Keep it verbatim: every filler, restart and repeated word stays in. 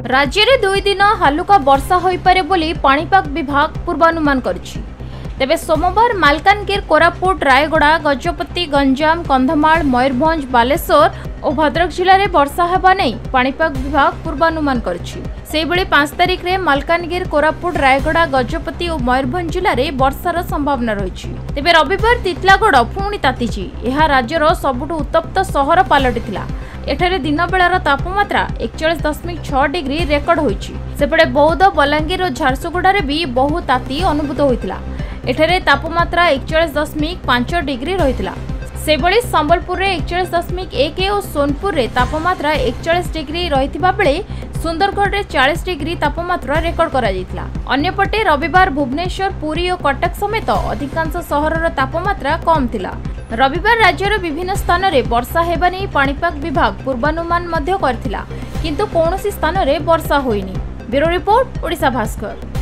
राज्य में दुई दिन हालुका वर्षा हो पारे बोली पाणीपाग विभाग पूर्वानुमान करिछि। तेबे सोमवार मालकानगिर, कोरापुट, रायगड़ा, गजपति, गंजाम, कंधमाल, मयूरभंज, बालेश्वर और भद्रक जिले में वर्षा हेबा नहीं पाणीपाग विभाग पूर्वानुमान करिछि। सेहिभଳି पांच तारिख रे मालकानगिर, कोरापुट, रायगड़ा, गजपति और मयूरभंज जिले में वर्षार संभावना रही। तेबे रविवार तितलागढ़ पुणी तातिछि। यह राज्यर सबुठु उत्तप्त सहर पलटिथिला। एठारे दिन बेलार तापमात्रा एकचालीस दशमिक छह डिग्री रेकर्ड होइछि। सेपटे बौद्ध, बलांगीर और झारसुगुड़ा भी बहु ताती अनुभूत होइतिला। एठारे तापमात्रा एकचालीस दशमिक पांच डिग्री रहितिला। सेबड़ी संबलपुर रे एकचालीस दशमिक एक और सोनपुर रे तापमात्रा एकचालीस डिग्री रहितिबा बेले सुंदरगढ़ रे चालीस डिग्री तापमात्रा रेकर्ड करा जायतिला। अन्यपटे रविवार भुवनेश्वर, पुरी और कटक समेत अधिकांश सहरर तापमात्रा कम थिला। रविवार राज्यर विभिन्न स्थान रे वर्षा हेबा नै पाणीपाग विभाग पूर्वानुमान मध्य करथिला, किंतु कौनसी स्थान रे वर्षा होइनी। Bureau report, Odisha Bhaskar.